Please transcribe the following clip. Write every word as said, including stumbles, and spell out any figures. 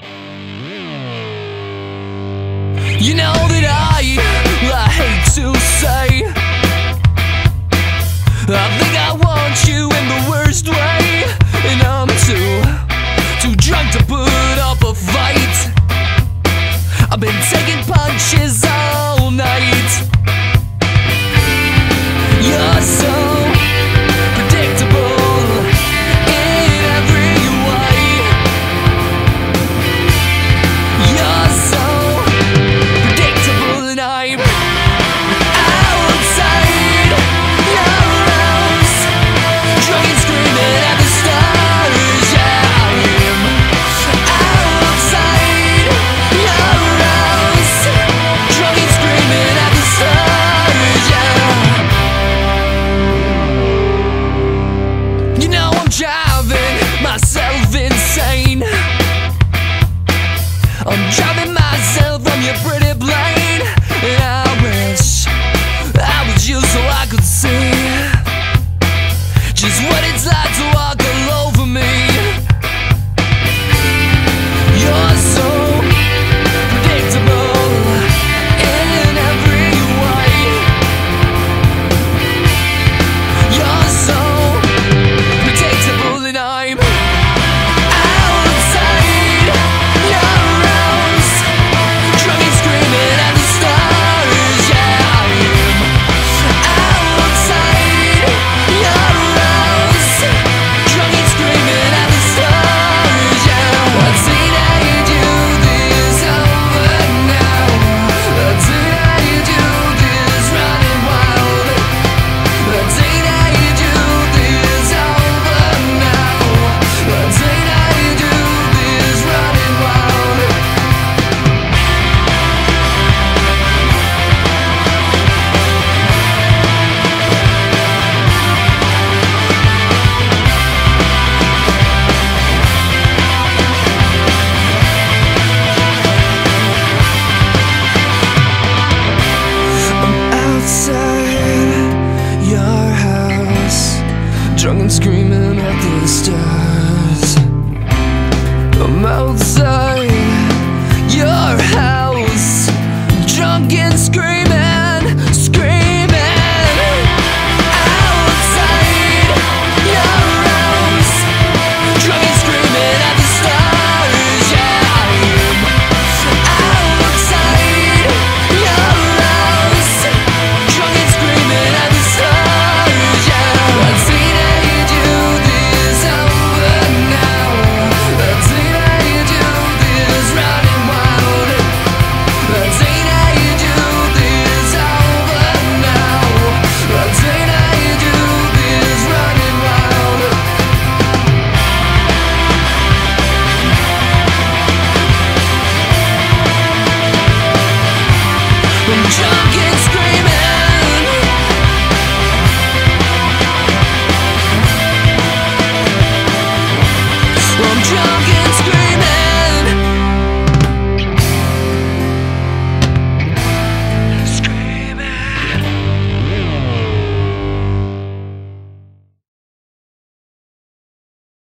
You know that I, I hate to say, I think I want you in the worst way, and I'm too, too drunk to put up a fight. I've been taking punches all night. You're so predictable in every way. You're so predictable, and I'm outside your house, drunk and screaming at the stars. Yeah, I am outside your house, drunk and screaming at the stars. Yeah. You know I'm driving myself insane. I'm driving myself from your pretty plane, and I wish I was you so I could see just what it's like to walk all over me. You're so predictable in every way. You're so predictable, and I'm outside your house, drunk and screaming at the stars. Yeah, I am outside your house, drunk and screaming at the stars. Yeah, I'd say that you do this over now. I'd say that you do this running wild. I'd say that you do this over now. I'd say that you do this running wild. Outside your house, drunk and screaming at the stars. I'm outside your house, drunk and screaming, screaming. Outside your house, drunk and screaming at the stars. Yeah, I am outside your house, drunk and screaming at the stars. Yeah, I'd say that you do this over now. I'd say that you do this running wild. I'd say that you do this over now. I'd say that you do this running wild. I'm drunk and screaming.